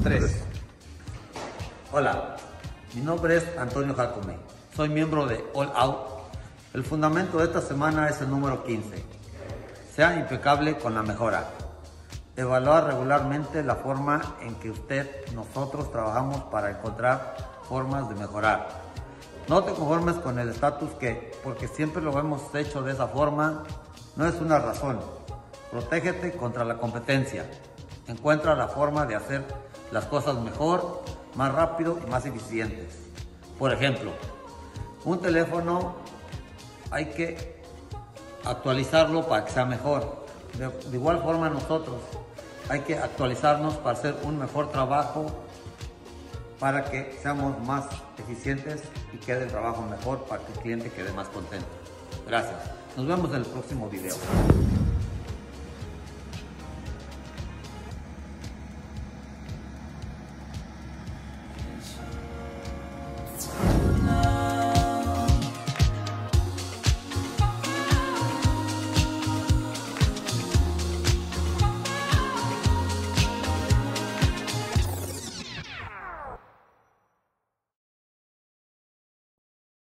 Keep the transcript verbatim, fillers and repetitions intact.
tres. Hola, mi nombre es Antonio Jacome. Soy miembro de All Out. El fundamento de esta semana es el número quince. Sea impecable con la mejora. Evaluar regularmente la forma en que usted, nosotros trabajamos para encontrar formas de mejorar. No te conformes con el estatus que, porque siempre lo hemos hecho de esa forma, no es una razón. Protégete contra la competencia. Encuentra la forma de hacer las cosas mejor, más rápido y más eficientes. Por ejemplo, un teléfono hay que actualizarlo para que sea mejor. De, de igual forma nosotros hay que actualizarnos para hacer un mejor trabajo, para que seamos más eficientes y quede el trabajo mejor, para que el cliente quede más contento. Gracias. Nos vemos en el próximo video.